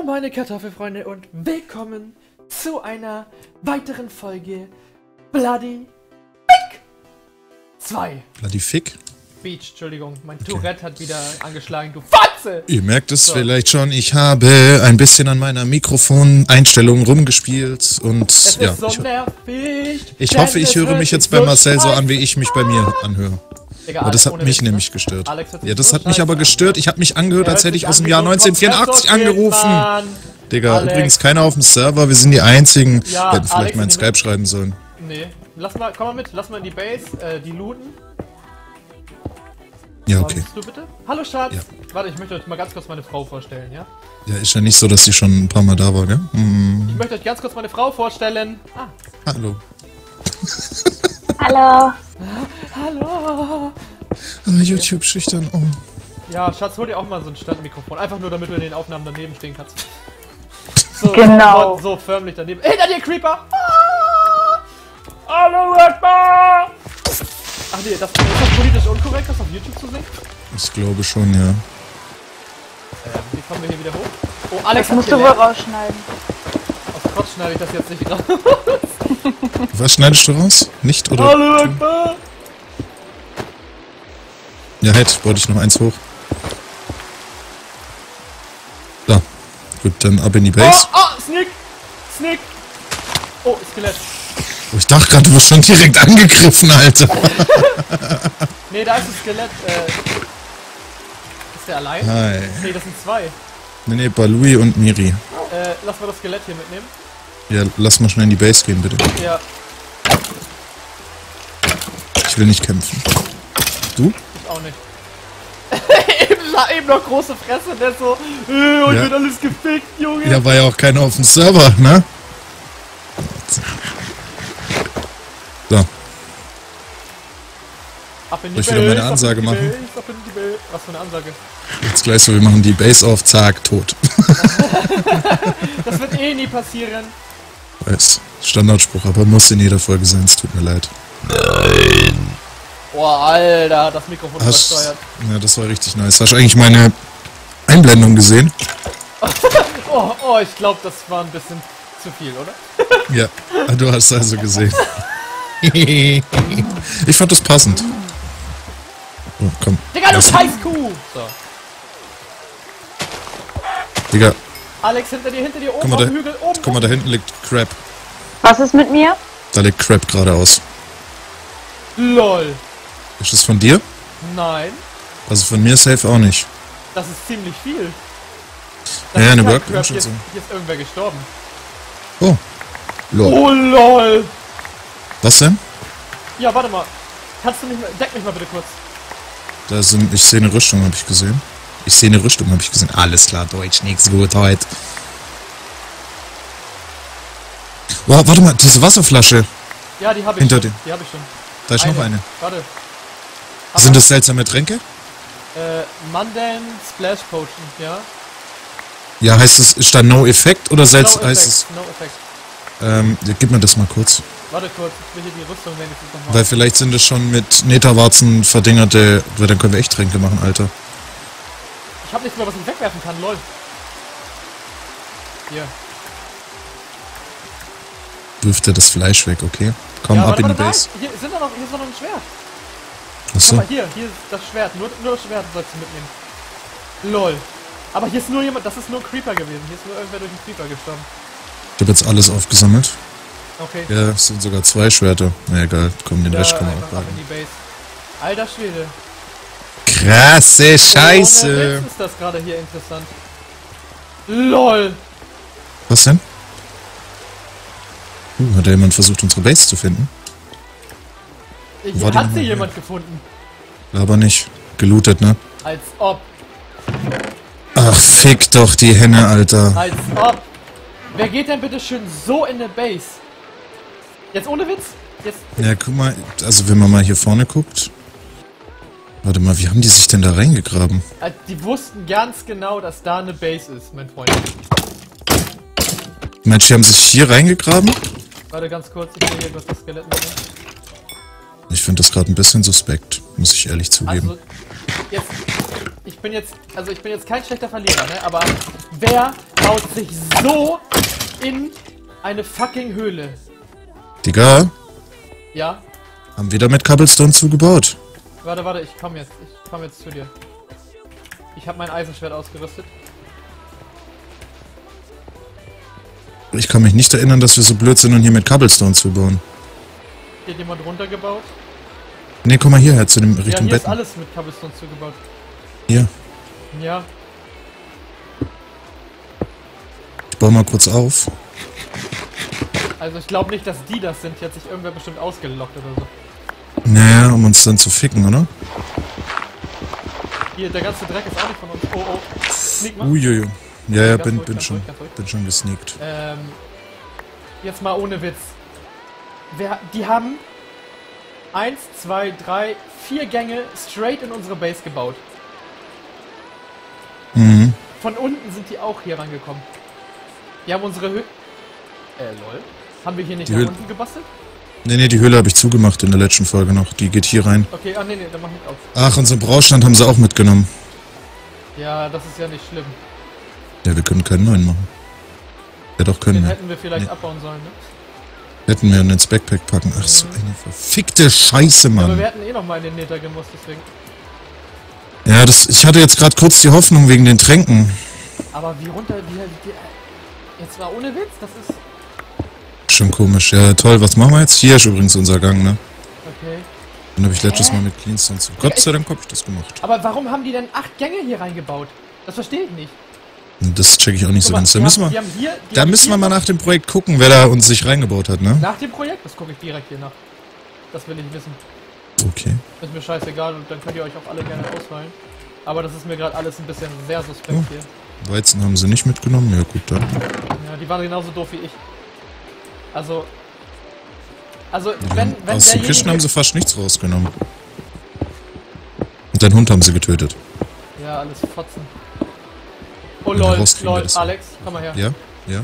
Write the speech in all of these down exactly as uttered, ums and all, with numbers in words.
meine Kartoffelfreunde und willkommen zu einer weiteren Folge Bloody Fick zwei. Bloody Fick? Beach, Entschuldigung, mein Okay. Tourette hat wieder angeschlagen, du Fotze! Ihr merkt es So. vielleicht schon, ich habe ein bisschen an meiner Mikrofoneinstellung rumgespielt und Es ja, ist so ich, nervig. ich denn hoffe, ich es höre hört mich sich jetzt bei so Marcel so scheiße an, wie ich mich bei mir anhöre. Digga, Aber das Alex, hat ohne mich Witz, ne? nämlich gestört. Alex hört sich Ja, das so hat mich scheiße aber an. gestört. Ich habe mich angehört, Er als hört hätte sich ich aus an dem wie Jahr so ein neunzehnhundertvierundachtzig Kompressorkind, angerufen. Mann. Digga, Alex. übrigens keiner auf dem Server, wir sind die einzigen. Ja, Wir hätten vielleicht Alex, mal in die- Skype schreiben sollen. Nee, lass mal, komm mal mit, lass mal in die Base, äh, die looten. Ja, okay. Kommst du bitte? Hallo Schatz! Ja. Warte, ich möchte euch mal ganz kurz meine Frau vorstellen, ja? Ja, ist ja nicht so, dass sie schon ein paar Mal da war, gell? Hm, Ich möchte euch ganz kurz meine Frau vorstellen. Ah, hallo. Hallo. hallo! Ah, YouTube schüchtern, oh. Ja, Schatz, hol dir auch mal so ein Standmikrofon. Einfach nur, damit du in den Aufnahmen daneben stehen kannst. So, Genau. So, so förmlich daneben. Hinter dir, Creeper! Ah! Hallo, Akbar! Ach nee, das, ist das politisch unkorrekt, das auf YouTube zu sehen? Ich glaube schon, ja. Ähm, wie kommen wir hier wieder hoch? Oh, Alex Das hat musst du wohl gelernt. rausschneiden. Aus Quatsch schneide ich das jetzt nicht raus. Was schneidest du raus? Nicht, oder? Hallo, Akbar! Ja, hätte, wollte ich noch eins hoch. So. Gut, dann ab in die Oh, Base. oh, Sneak! Sneak! Oh, Skelett. Oh, ich dachte gerade, du wirst schon direkt angegriffen, Alter. Nee, da ist ein Skelett. Äh, ist der allein? Hi. Nee, das sind zwei. Nee, nee, Balui und Miri. Äh, lass mal das Skelett hier mitnehmen. Ja, lass mal schnell in die Base gehen, bitte. Ja, Ich will nicht kämpfen. Du? ich auch nicht. eben, eben noch große Fresse, der so, äh, und Ja. wird alles gefickt, Junge. Ja, war ja auch keiner auf dem Server, ne? So, Ab in die Soll ich wieder meine Base, Ansage ab in die machen? Base, ab in die Base. Was für eine Ansage? jetzt gleich so, wir machen die Base auf, zack, tot. Das wird eh nie passieren. Weiß. Standardspruch, aber muss in jeder Folge sein, es tut mir leid. Boah, Alter, das Mikrofon Hast, übersteuert. ja, das war richtig nice. Hast du eigentlich meine Einblendung gesehen? Oh, oh, ich glaube, das war ein bisschen zu viel, oder? Ja, du hast also gesehen. Ich fand das passend. Oh, komm. Digga, du Lass- scheiß Kuh! So. Digga, Alex, hinter dir, hinter dir, oben guck mal, auf da, dem Hügel, oben. guck mal, da hinten liegt Crab. Was ist mit mir? Da liegt Crab geradeaus. LOL. Ist das von dir? Nein, Also von mir safe auch nicht. das ist ziemlich viel. Ja, ja, ist eine kein Workbench Crap, hier, und ist, so. hier ist irgendwer gestorben. Oh. Lol. Oh lol. Was denn? Ja, warte mal. Kannst du mich mal, deck mich mal bitte kurz. Da sind, ich sehe eine Rüstung, habe ich gesehen. Ich sehe eine Rüstung, habe ich gesehen. Alles klar, Deutsch, nix gut heute. Wow, warte mal, diese Wasserflasche. Ja, die habe ich Hinter schon. dir. Die habe ich schon. Da ist noch eine. Warte. Sind das seltsame Tränke? Äh, Mandan Splash Potion, ja? Ja, heißt es, ist da No Effekt oder selts, No heißt Effect, es, no Effect. ähm, ja, gib mir das mal kurz. Warte kurz, ich will hier die Rüstung wenigstens nochmal. Weil vielleicht sind es schon mit Netawarzen verdingerte, weil dann können wir echt Tränke machen, Alter. Ich habe nichts mehr, was ich wegwerfen kann, lol. Hier. Wirft er das Fleisch weg, okay? Komm, Ja, ab warte, in die warte, Base. nein, hier sind doch noch, hier ist doch noch ein Schwert. Guck Achso. mal, hier, hier ist das Schwert. Nur, nur das Schwert sollst du mitnehmen. Lol. Aber hier ist nur jemand, das ist nur ein Creeper gewesen. Hier ist nur irgendwer durch einen Creeper gestorben. Ich habe jetzt alles aufgesammelt. Okay. Ja, es sind sogar zwei Schwerter. Na egal, komm, den Ja, Rest können wir einfach auch ab in behalten. die Base. Alter Schwede. Krasse Ohne Scheiße! Witz ist das gerade hier interessant. LOL. Was denn? Uh, hat da jemand versucht, unsere Base zu finden? Hier War die hat noch sie mal jemand gefunden. Aber nicht. Gelootet, ne? Als ob. Ach, fick doch die Henne, Alter. Als ob. Wer geht denn bitte schön so in eine Base? Jetzt ohne Witz? Jetzt. Ja, guck mal, also wenn man mal hier vorne guckt. Warte mal, wie haben die sich denn da reingegraben? äh, Die wussten ganz genau, dass da eine Base ist, mein Freund. Mensch, die haben sich hier reingegraben? Warte ganz kurz, ich will hier kurz das Skelett mitnehmen. Ich finde das gerade ein bisschen suspekt, muss ich ehrlich zugeben. Also, jetzt. Ich bin jetzt. Also ich bin jetzt kein schlechter Verlierer, ne? Aber wer baut sich so in eine fucking Höhle. Digga, Ja? haben wir da mit Cobblestone zugebaut? Warte, warte, ich komm jetzt. Ich komm jetzt zu dir. Ich habe mein Eisenschwert ausgerüstet. Ich kann mich nicht erinnern, dass wir so blöd sind und hier mit Cobblestone zubauen. Hier hat jemand runtergebaut. Ne, komm mal hierher zu dem Ja, Richtung hier ist Betten. alles mit Cobblestone zugebaut. Hier, Ja. ich baue mal kurz auf. Also ich glaube nicht, dass die das sind. Hier hat sich irgendwer bestimmt ausgelockt oder so. Naja, um uns dann zu ficken, oder? Hier, der ganze Dreck ist auch nicht von uns. Oh, oh. Sneak mal. Uiuiui. Ja, ja, Ganz bin, ruhig, bin ganz schon, ruhig, ganz ruhig. bin schon gesneakt. Ähm, jetzt mal ohne Witz. Wer, die haben eins, zwei, drei, vier Gänge straight in unsere Base gebaut. Mhm. Von unten sind die auch hier rangekommen. Die haben unsere Höhe... Äh, lol. Haben wir hier nicht Die nach Höhle- unten gebastelt? Ne, ne, die Höhle habe ich zugemacht in der letzten Folge noch. Die geht hier rein. Okay, ah nee, nee, dann mach ich auf. Ach, unseren Braustand haben sie auch mitgenommen. Ja, das ist ja nicht schlimm. Ja, wir können keinen neuen machen. Ja, doch können Den wir. hätten wir vielleicht Nee. abbauen sollen, ne? Hätten wir ins Backpack packen. Ach, so eine verfickte Scheiße, Aber Mann. wir hätten eh noch mal in den Nether gemusst, deswegen. Ja, das, ich hatte jetzt gerade kurz die Hoffnung wegen den Tränken. Aber wie runter, wie, wie jetzt mal ohne Witz, das ist... Schon komisch. Ja, toll. Was machen wir jetzt? Hier ist übrigens unser Gang, ne? Okay. Den habe ich letztes Mal mit Cleanstone zu. Gott sei Dank habe ich das gemacht. Aber warum haben die denn acht Gänge hier reingebaut? Das verstehe ich nicht. Das checke ich auch nicht so Guck mal, ganz. Da die müssen haben- wir, die haben hier- die da haben müssen hier wir mal noch- nach dem Projekt gucken, wer da uns sich reingebaut hat, ne? Nach dem Projekt? Das gucke ich direkt hier nach. Das will ich wissen. Okay. Ist mir scheißegal und dann könnt ihr euch auch alle gerne auswählen. Aber das ist mir gerade alles ein bisschen sehr suspekt Oh. hier. Weizen haben sie nicht mitgenommen. Ja, gut, dann. Ja, die waren genauso doof wie ich. Also... Also, wenn, wenn Aus den Kisten haben derjenige... sie fast nichts rausgenommen. Und deinen Hund haben sie getötet. Ja, alles Fotzen. Oh Und lol, rauskriegen wir lol, das. Alex, komm mal her. Ja? Ja?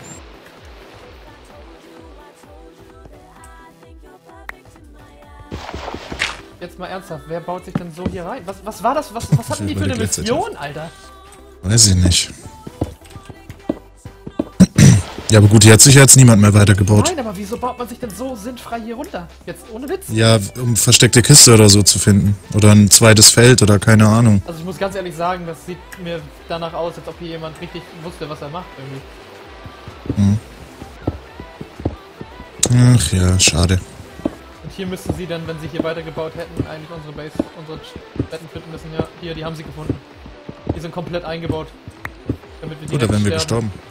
Jetzt mal ernsthaft, wer baut sich denn so hier rein? Was, was war das? Was, was hatten die für eine überleg gleichzeitig. Mission, Alter? Weiß ich nicht. Ja, aber gut, hier hat sicher jetzt niemand mehr weitergebaut. Nein, aber wieso baut man sich denn so sinnfrei hier runter? Jetzt ohne Witz. Ja, um versteckte Kiste oder so zu finden. Oder ein zweites Feld oder keine Ahnung. Also ich muss ganz ehrlich sagen, das sieht mir danach aus, als ob hier jemand richtig wusste, was er macht irgendwie. Ach ja, schade. Und hier müssten sie dann, wenn sie hier weitergebaut hätten, eigentlich unsere Base, unsere Betten finden müssen. Ja, hier, die haben sie gefunden. Die sind komplett eingebaut. Damit wir Oder direkt wären wir sterben. gestorben.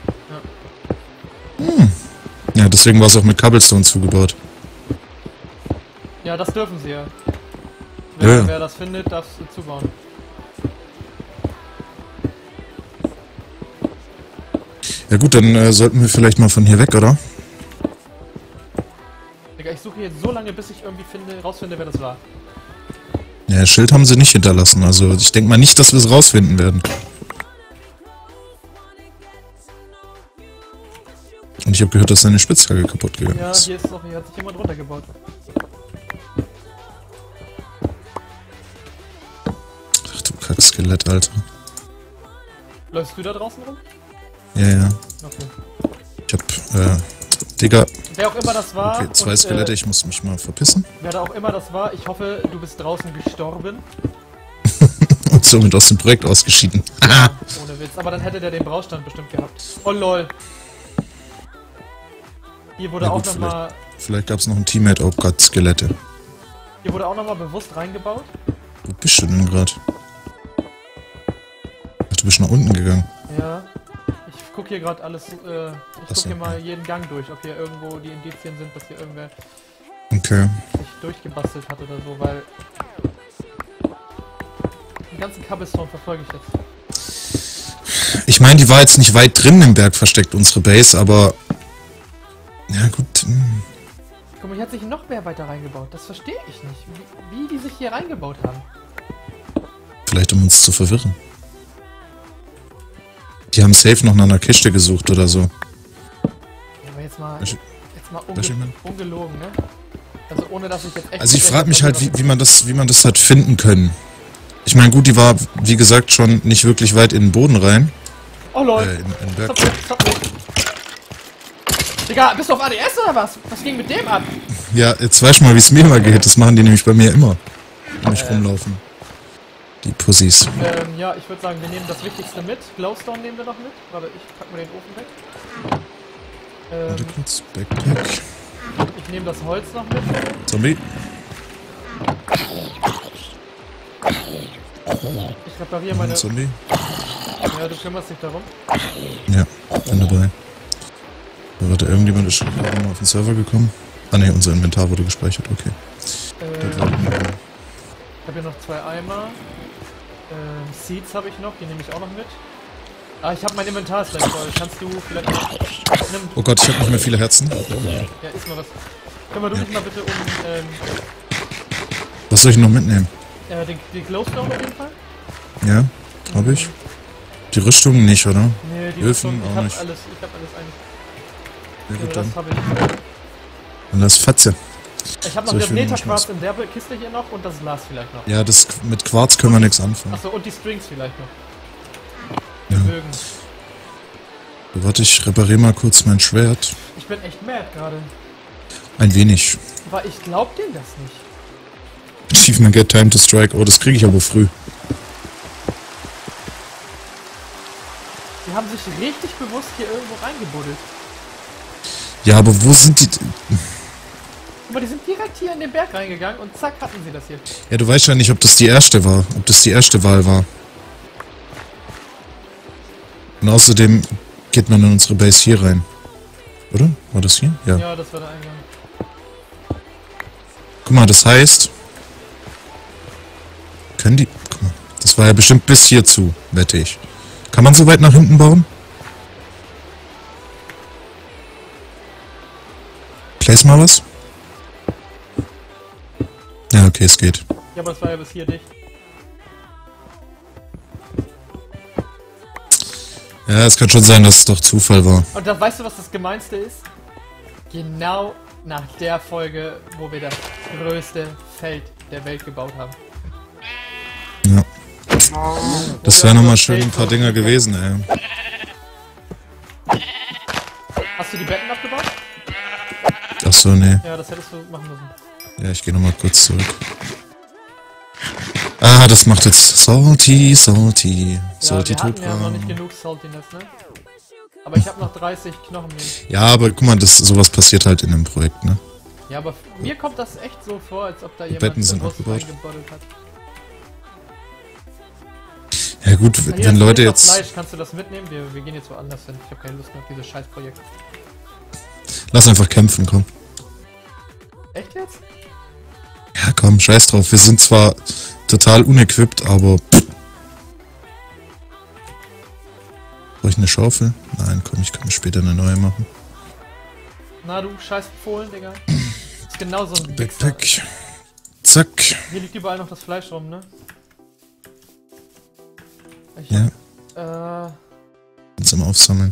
Ja, deswegen war es auch mit Cobblestone zugebaut. Ja, das dürfen sie ja. Wer, Ja, ja. wer das findet, darf es zubauen. Ja gut, dann äh, sollten wir vielleicht mal von hier weg, oder? Digga, ich suche jetzt so lange, bis ich irgendwie finde, rausfinde, wer das war. Ja, Schild haben sie nicht hinterlassen. Also ich denke mal nicht, dass wir es rausfinden werden. Und ich habe gehört, dass seine Spitzhacke kaputt gegangen Ja, ist. hier ist noch, hier hat sich jemand runtergebaut. Ach du Kackskelett, Alter. Läufst du da draußen rum? Ja, ja. Okay. Ich hab, äh, Digga. Wer auch immer das war, Okay, zwei und, Skelette, äh, ich muss mich mal verpissen. wer da auch immer das war, ich hoffe, du bist draußen gestorben. Und somit aus dem Projekt ausgeschieden. Haha. Ohne Witz. Aber dann hätte der den Braustand bestimmt gehabt. Oh lol. Hier wurde Na auch gut, nochmal. Vielleicht gab es noch ein Teammate. Oh Gott, Skelette. Hier wurde auch nochmal bewusst reingebaut. Wo bist du denn gerade? Ach, du bist nach unten gegangen. Ja. Ich guck hier gerade alles, äh, ich guck Achso, hier mal ja. jeden Gang durch, ob hier irgendwo die Indizien sind, dass hier irgendwer Okay. sich durchgebastelt hat oder so, weil den ganzen Cobblestone verfolge ich jetzt. Ich meine, die war jetzt nicht weit drin im Berg versteckt, unsere Base, aber... Ja gut, hm. Guck mal, hier hat sich noch mehr weiter reingebaut. Das verstehe ich nicht. Wie, wie die sich hier reingebaut haben. Vielleicht um uns zu verwirren. Die haben safe noch nach einer Kiste gesucht oder so. Ja, aber jetzt mal, Weißt du- jetzt mal weißt du, ich unge mein? ungelogen, ne? Also ohne, dass ich jetzt echt... Also ich frage mich halt, wie, wie man das, wie man das hat finden können. Ich meine, gut, die war, wie gesagt, schon nicht wirklich weit in den Boden rein. Oh lol. Äh, in, in Berg. Stop, stop, stop. Digga, bist du auf A D S oder was? Was ging mit dem ab? Ja, jetzt weißt du mal, wie es mir immer geht. Das machen die nämlich bei mir immer. Wenn ich Äh. rumlaufen. Die Pussys. Ähm, ja, ich würde sagen, wir nehmen das Wichtigste mit. Glowstone nehmen wir noch mit. Warte, ich pack mal den Ofen weg. Ähm, Warte kurz. Backpack. ich nehme das Holz noch mit. Zombie. Ich repariere meine... Zombie. Ja, du kümmerst dich darum. Ja, bin dabei. Da warte, irgendjemand ist schon gerade mal auf den Server gekommen. Ah ne, unser Inventar wurde gespeichert, okay. Ähm, Das war- ich habe hier noch zwei Eimer. Ähm, Seeds habe ich noch, die nehme ich auch noch mit. Ah, ich habe mein Inventar ist gleich voll. Kannst du vielleicht noch... Nimm, Oh Gott, ich habe nicht mehr viele Herzen. ja, iss mal was. Kümmer du dich mal bitte um ähm, Was soll ich noch mitnehmen? äh, den, den Glowstone auf jeden Fall. Ja, habe ich. Die Rüstung nicht, oder? Nee, die Öfen Rüstung, ich auch habe nicht. alles, ich habe alles eigentlich. Ja, Äh, gut, das dann. habe ich. Dann das Fatze. Ich habe noch So, ich das will noch Netherquarz was. in der Kiste hier noch und das Glas vielleicht noch. Ja, das mit Quarz können wir nichts anfangen. Achso, und die Strings vielleicht noch. Ja. Die Bögen. So, warte, ich repariere mal kurz mein Schwert. Ich bin echt mad gerade. Ein wenig. Weil ich glaub denen das nicht. Achievement Get Time to Strike. Oh, das kriege ich aber früh. Die haben sich richtig bewusst hier irgendwo reingebuddelt. Ja, aber wo sind die... Aber die sind direkt hier in den Berg reingegangen und zack hatten sie das hier. Ja, du weißt ja nicht, ob das die erste war. Ob das die erste Wahl war. Und außerdem geht man in unsere Base hier rein. Oder? War das hier? Ja. Ja, das war der Eingang. Guck mal, das heißt... Können die... Guck mal. Das war ja bestimmt bis hier zu, wette ich. Kann man so weit nach hinten bauen? Place mal was? Ja, okay, es geht. Ja, aber es war ja bis hier dicht. Ja, es kann schon sein, dass es doch Zufall war. Und da weißt du, was das Gemeinste ist? Genau nach der Folge, wo wir das größte Feld der Welt gebaut haben. Ja. Das wäre nochmal schön ein paar Dinger gewesen, ey. Hast du die Betten abgebaut? Achso, nee. Ja, das hättest du machen müssen. Ja, ich gehe nochmal kurz zurück. Ah, das macht jetzt Salty, Salty, Salty Ja, wir hatten ja noch nicht Tutra. genug Saltiness, ne? Aber ich habe noch dreißig Knochen mehr. Ja, aber guck mal, das, sowas passiert halt in einem Projekt, ne? Ja, aber mir kommt das echt so vor, als ob da jemand Betten sind bewusst abgebaut. reingebuddelt hat. Ja gut, Ah, hier, wenn es Leute liegt noch jetzt... Fleisch. Kannst du das mitnehmen? Wir, wir gehen jetzt woanders hin. Ich habe keine Lust mehr auf dieses Scheißprojekt. Lass einfach kämpfen, komm. Echt jetzt? Ja, komm, scheiß drauf. Wir sind zwar total unequipped, aber... Brauche ich eine Schaufel? Nein, komm, ich kann mir später eine neue machen. Na du scheiß Fohlen, Digga. Ist genau so ein Wichser. Backpack. Zack. Hier liegt überall noch das Fleisch rum, ne? Ich Ja, hab, äh, jetzt am Aufsammeln.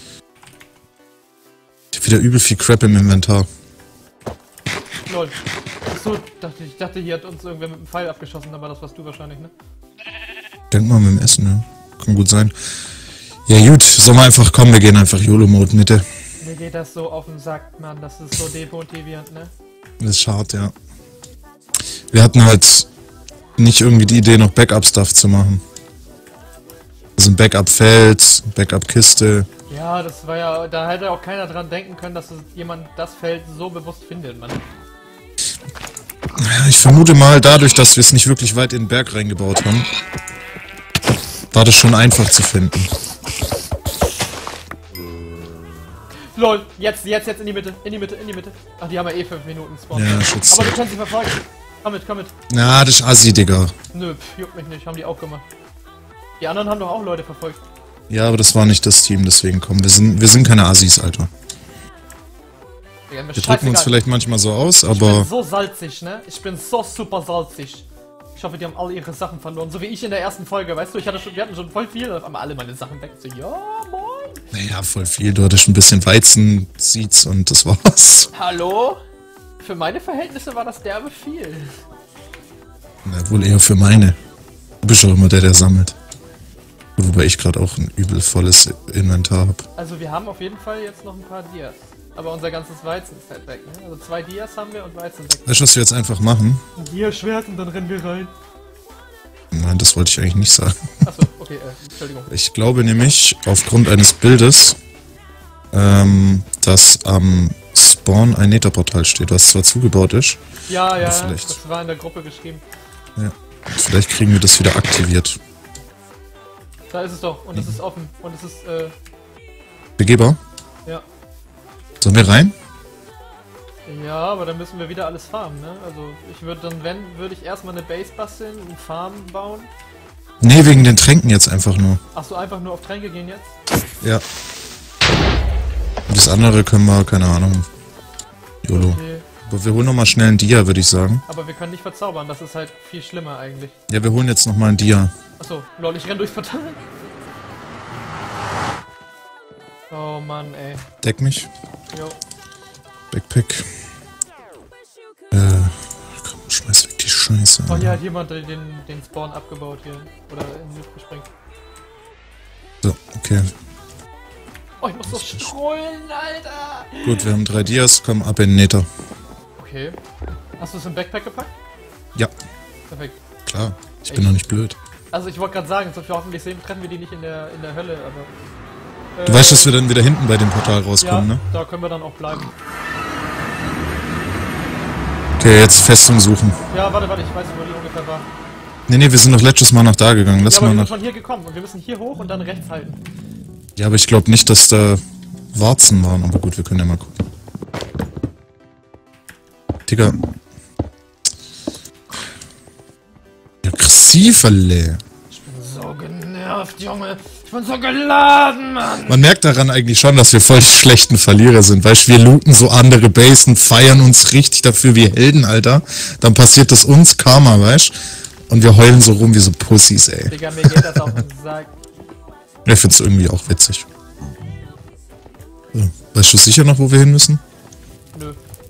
Ich hab wieder übel viel Crap im Inventar. lol. Achso, dachte, ich dachte, hier hat uns irgendwer mit einem Pfeil abgeschossen, aber das warst du wahrscheinlich, ne? Denk mal mit dem Essen, ja. Kann gut sein. Ja gut, sollen wir einfach kommen, wir gehen einfach YOLO-Mode Mitte. Mir geht das so auf den Sack, Mann. Das ist so demotivierend, ne? Das ist schade, ja. Wir hatten halt nicht irgendwie die Idee, noch Backup-Stuff zu machen. Also ein Backup-Feld, Backup-Kiste. Ja, das war ja, da hätte auch keiner dran denken können, dass es jemand das Feld so bewusst findet, Mann. Ich vermute mal, dadurch, dass wir es nicht wirklich weit in den Berg reingebaut haben, war das schon einfach zu finden. Lol, jetzt, jetzt, jetzt in die Mitte, in die Mitte, in die Mitte. Ach, die haben ja eh fünf Minuten Spawn. Ja, Schutz. Aber du kannst sie verfolgen. Komm mit, komm mit. Na, das ist assi, Digga. Nö, pf, juckt mich nicht, haben die auch gemacht. Die anderen haben doch auch Leute verfolgt. Ja, aber das war nicht das Team, deswegen kommen. Wir sind, wir sind keine Assis, Alter. Digga, mir Wir drücken uns scheißegal. vielleicht manchmal so aus, Ich bin aber... so salzig, ne? Ich bin so super salzig. Ich hoffe, die haben alle ihre Sachen verloren. So wie ich in der ersten Folge, weißt du? Ich hatte schon, wir hatten schon voll viel, auf einmal alle meine Sachen weg. So, ja, moin. Naja, voll viel. Du hattest ein bisschen Weizen, Seeds und das war's. Hallo? Für meine Verhältnisse war das derbe viel. Na, wohl eher für meine. Du bist doch immer der, der sammelt. Wobei ich gerade auch ein übel volles Inventar habe. Also wir haben auf jeden Fall jetzt noch ein paar Dias. Aber unser ganzes Weizen ist halt weg, ne? Also zwei Dias haben wir und Weizen weg. Weißt du, was wir jetzt einfach machen? Ein Dia-Schwert und dann rennen wir rein. Nein, das wollte ich eigentlich nicht sagen. Achso, okay, äh, Entschuldigung. Ich glaube nämlich, aufgrund eines Bildes, ähm, dass am Spawn ein Netherportal steht, was zwar zugebaut ist. Ja, ja, vielleicht. das war in der Gruppe geschrieben. Ja. Vielleicht kriegen wir das wieder aktiviert. Da ist es doch, und es ist offen, und es ist, äh, Begehbar? ja. Sollen wir rein? Ja, aber dann müssen wir wieder alles farmen, ne? Also, ich würde dann, wenn, würde ich erstmal eine Base basteln, eine Farm bauen. Nee, wegen den Tränken jetzt einfach nur. Achso, einfach nur auf Tränke gehen jetzt? Ja. Und das andere können wir, keine Ahnung. YOLO. Okay. Aber wir holen nochmal schnell ein Dia, würde ich sagen. Aber wir können nicht verzaubern, das ist halt viel schlimmer eigentlich. Ja, wir holen jetzt nochmal ein Dia. Achso, lol, ich renn durchs Portal. Oh Mann, ey. Deck mich. Jo. Backpack. Äh, komm, schmeiß weg die Scheiße. Oh, hier hat jemand den, den Spawn abgebaut hier. Oder in den Luft gesprengt. So, okay. Oh, ich muss doch scrollen, Alter! Gut, wir haben drei Dias, komm ab in den Nether. Okay. Hast du es im Backpack gepackt? Ja, Perfekt. klar. Ich bin doch nicht blöd. Also ich wollte gerade sagen, so hoffentlich sehen, treffen wir die nicht in der, in der Hölle, aber... Äh, Du weißt, dass wir dann wieder hinten bei dem Portal rauskommen, ja, ne? da können wir dann auch bleiben. Okay, jetzt Festung suchen. Ja, warte, warte, ich weiß nicht, wo die ungefähr war. Nee, nee, wir sind doch letztes Mal nach da gegangen. Lass Ja, aber mal wir nach... sind von hier gekommen und wir müssen hier hoch und dann rechts halten. Ja, aber ich glaube nicht, dass da Warzen waren. Aber gut, wir können ja mal gucken. Digga. Aggressiverle. Ich bin so genervt, Junge. Ich bin so geladen, Mann. Man merkt daran eigentlich schon, dass wir voll die schlechten Verlierer sind. Weißt du, wir looten so andere Basen, feiern uns richtig dafür wie Helden, Alter. Dann passiert das uns, Karma, weißt du? Und wir heulen so rum wie so Pussys, ey. Digga, mir geht das auf den Sack. Ich find's irgendwie auch witzig. So, weißt du sicher noch, wo wir hin müssen? Nö.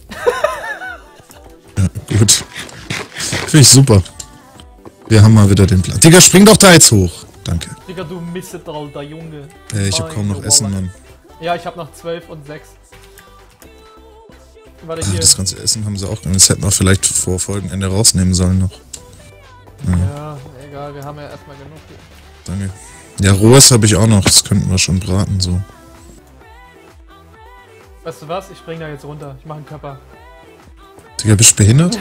Ja, gut. Finde ich super. Wir haben mal wieder den Plan. Digga, spring doch da jetzt hoch. Danke. Digga, du misset, alter Junge. Äh, ich hab kaum noch Meine Essen, Wolle. Mann. Ja, ich hab noch zwölf und sechs. Warte, Ah, hier. das ganze Essen haben sie auch. Das hätten wir vielleicht vor Folgenende rausnehmen sollen noch. Ja, egal, wir haben ja erstmal genug hier. Danke. Ja, rohes habe ich auch noch. Das könnten wir schon braten, so. Weißt du was? Ich spring da jetzt runter. Ich mach einen Körper. Digga, bist du behindert?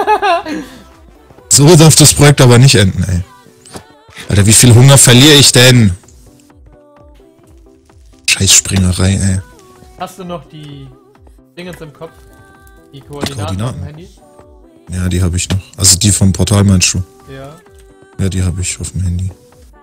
So darf das Projekt aber nicht enden, ey. Alter, wie viel Hunger verliere ich denn? Scheiß Springerei, ey. Hast du noch die Dingens im Kopf? Die Koordinaten, Koordinaten? auf dem Handy? Ja, die habe ich noch. Also die vom Portal meinst du? Ja. Ja, die habe ich auf dem Handy.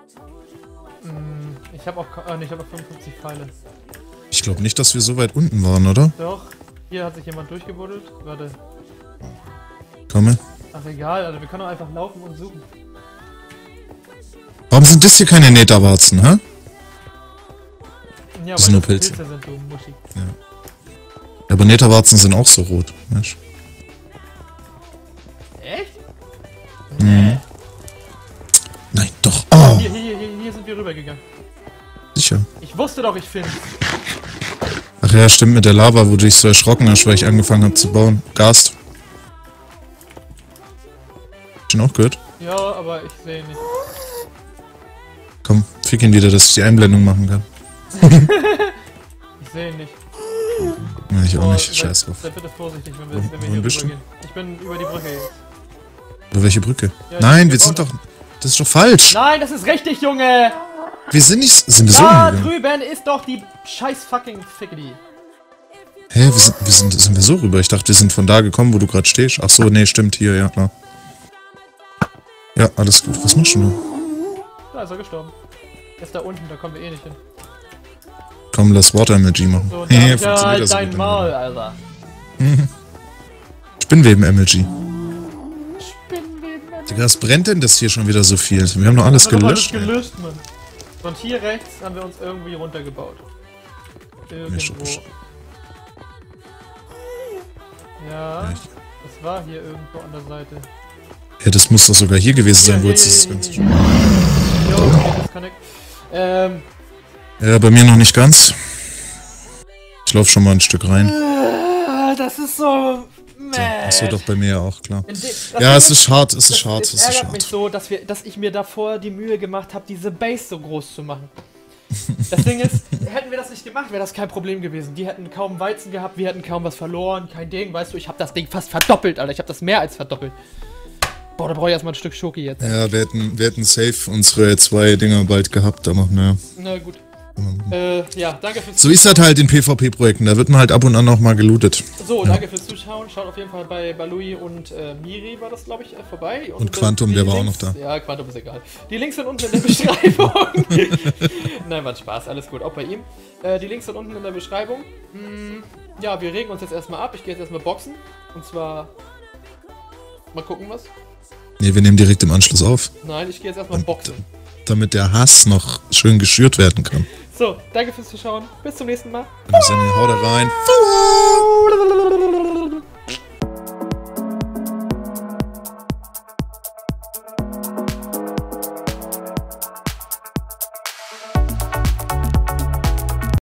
Hm, ich habe auch, äh, nee, ich habe auch fünfundfünfzig Pfeile. Ich glaube nicht, dass wir so weit unten waren, oder? Doch. Hier hat sich jemand durchgebuddelt. Warte. Komme. Ach egal, also wir können doch einfach laufen und suchen. Warum sind das hier keine Netherwarzen, hä? Ja, Das sind weil nur das Pilze. sind, du Muschi. Ja, aber Netherwarzen sind auch so rot, weißt Echt? du? Mhm. Nein, doch. Oh, Hier, hier, hier, hier sind wir rübergegangen. sicher. Ich wusste doch, ich finde. Ach ja, stimmt mit der Lava, wo du dich so erschrocken hast, weil ich angefangen habe zu bauen. Gast. Schon auch gehört? Ja, aber ich sehe nicht. Komm, fick ihn wieder, dass ich die Einblendung machen kann. Ich sehe nicht. Ja, ich auch Oh, nicht. sei- Scheiß drauf. Sei bitte vorsichtig, wenn wir, Wo- wenn wir wohin hier bist du? rübergehen. Ich bin über die Brücke jetzt. Über welche Brücke? Ja, Nein, die wir sind doch... Das ist doch falsch. Nein, das ist richtig, Junge! Wir sind nicht... Sind wir so Da umgegangen? drüben ist doch die scheiß fucking Fickety. Hä, wir sind, wir sind, sind wir so rüber? Ich dachte, wir sind von da gekommen, wo du gerade stehst. Ach so, nee, stimmt, hier, ja, klar. Ja, alles gut. Was machst du denn? Da ist er gestorben. Er ist da unten, da kommen wir eh nicht hin. Komm, lass Water Emoji machen. So, da Hä, hab ich ja funktioniert halt das so dein gut Maul, Alter. Spinnweben Emoji. Spinnweben. Digga, was brennt denn das hier schon wieder so viel? Wir haben doch alles Wir haben doch gelöscht. alles ey. gelöscht, Mann. Und hier rechts haben wir uns irgendwie runtergebaut. Irgendwo. schon- Ja, Ja, das war hier irgendwo an der Seite. Ja, das muss doch sogar hier gewesen sein, wo Hier, jetzt hier, das hier, Ganze... hier, hier. Jo, okay, disconnect. Ähm, Ja, bei mir noch nicht ganz. Ich laufe schon mal ein Stück rein. äh, das ist so... Achso, doch bei mir ja auch, klar. In de- das Ja, Ding es ist hart, es das- ist hart, Es es ist ärgert mich hart. so, dass, wir, dass ich mir davor die Mühe gemacht habe, diese Base so groß zu machen. Das Ding ist, hätten wir das nicht gemacht, wäre das kein Problem gewesen. Die hätten kaum Weizen gehabt, wir hätten kaum was verloren, kein Ding. Weißt du, ich habe das Ding fast verdoppelt, Alter. Ich habe das mehr als verdoppelt. Boah, da brauche ich erstmal ein Stück Schoki jetzt. Ja, wir hätten, wir hätten safe unsere zwei Dinger bald gehabt, aber naja. Na gut. Äh, ja, danke fürs So ist das halt in PvP-Projekten, da wird man halt ab und an auch mal gelootet. So, danke fürs Zuschauen. Schaut auf jeden Fall bei Balui und äh, Miri war das, glaube ich, äh, vorbei. Und Quantum, der war auch Links, noch da. Ja, Quantum ist egal. Die Links sind unten in der Beschreibung. Nein, war Spaß, alles gut, auch bei ihm. Äh, die Links sind unten in der Beschreibung. Hm, ja, wir regen uns jetzt erstmal ab. Ich gehe jetzt erstmal boxen. Und zwar... Mal gucken was. Nee, wir nehmen direkt im Anschluss auf, Nein, ich gehe jetzt erstmal boxen. damit der Hass noch schön geschürt werden kann. So, danke fürs Zuschauen. Bis zum nächsten Mal. In dem Sinne, haut da rein.